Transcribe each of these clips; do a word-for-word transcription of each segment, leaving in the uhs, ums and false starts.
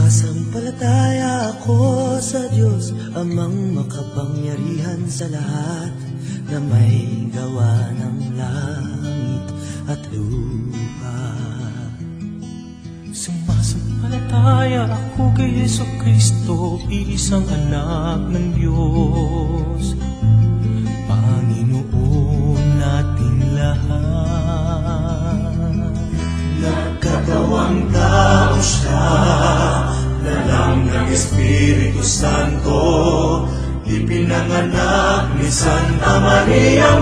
Sumasampalataya ako sa Diyos, Amang makapangyarihan sa lahat, na may gawa ng langit at lupa. Sumasampalataya ako kay Yesu Kristo, isang anak ng Diyos, Panginoon nating lahat. Nagkatawang tao siya, dalang ng Espiritu Santo, ipinanganak ni Santa Mariang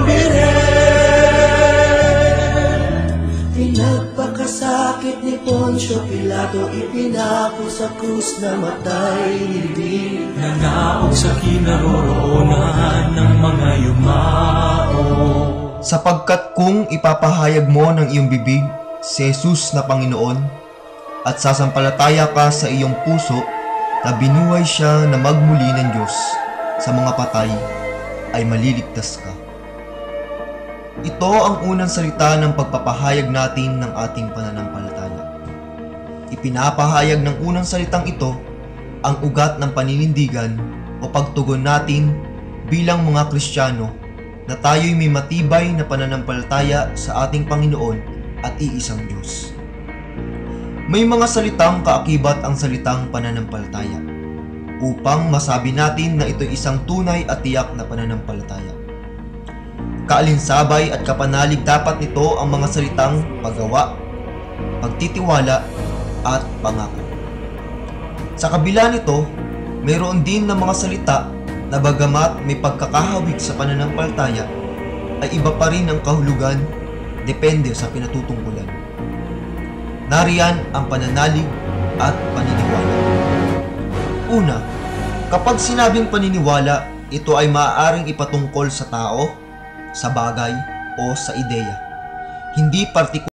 Birhen. Pinagpakasakit ni Poncio Pilato, ipinako sa krus na matay nilibing. Nanaog sa kinaroroonan ng mga yumao. Sapagkat kung ipapahayag mo ng iyong bibig si Jesus na Panginoon, at sasampalataya ka sa iyong puso na binuhay siya na magmuli ng Diyos sa mga patay, ay maliligtas ka. Ito ang unang salita ng pagpapahayag natin ng ating pananampalataya. Ipinapahayag ng unang salitang ito ang ugat ng paninindigan o pagtugon natin bilang mga Kristiyano na tayo'y may matibay na pananampalataya sa ating Panginoon at iisang Diyos. May mga salitang kaakibat ang salitang pananampalataya upang masabi natin na ito'y isang tunay at tiyak na pananampalataya. Kaalinsabay at kapanalig dapat nito ang mga salitang paggawa, pagtitiwala at pangako. Sa kabila nito, mayroon din ng mga salita na bagamat may pagkakahawig sa pananampalataya, ay iba pa rin ang kahulugan depende sa pinatutungkulan. Nariyan ang pananalig at paniniwala. Una, kapag sinabing paniniwala, ito ay maaaring ipatungkol sa tao, sa bagay, o sa ideya. Hindi partikular.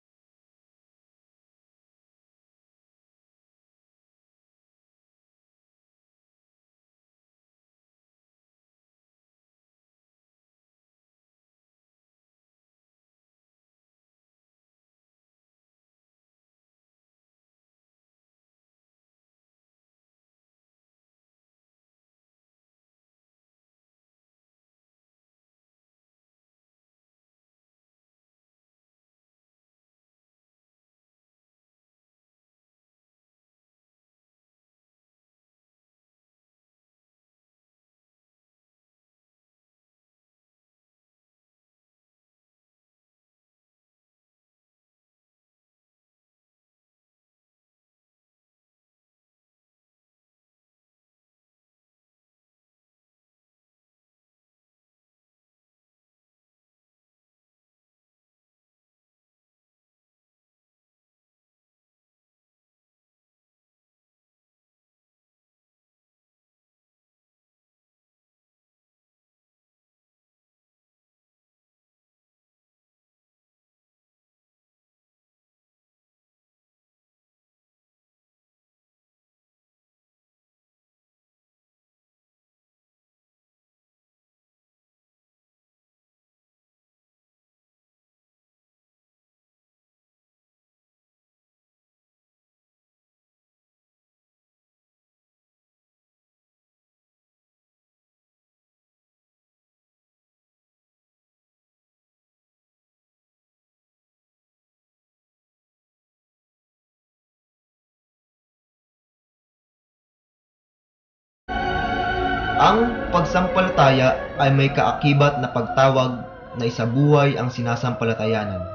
Ang pagsampalataya ay may kaakibat na pagtawag na isabuhay ang sinasampalatayanan.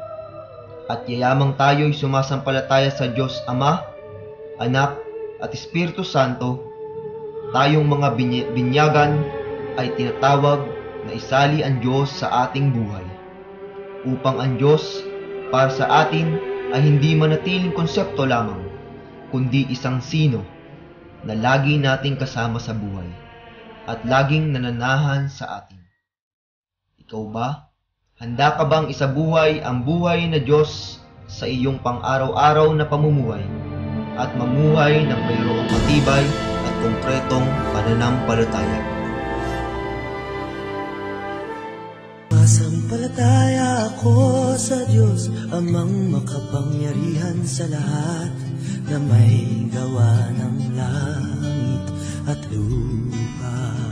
At yayamang tayo'y sumasampalataya sa Diyos Ama, Anak at Espiritu Santo, tayong mga binyagan ay tinatawag na isali ang Diyos sa ating buhay, upang ang Diyos para sa atin ay hindi manatiling konsepto lamang, kundi isang sino na lagi nating kasama sa buhay at laging nananahan sa atin. Ikaw ba? Handa ka bang isabuhay ang buhay na Diyos sa iyong pang-araw-araw na pamumuhay at mamuhay ng mayroong matibay at konkretong pananampalataya? Sumasampalataya ako sa Diyos, Amang makapangyarihan sa lahat, na may gawa ng langit at lupa.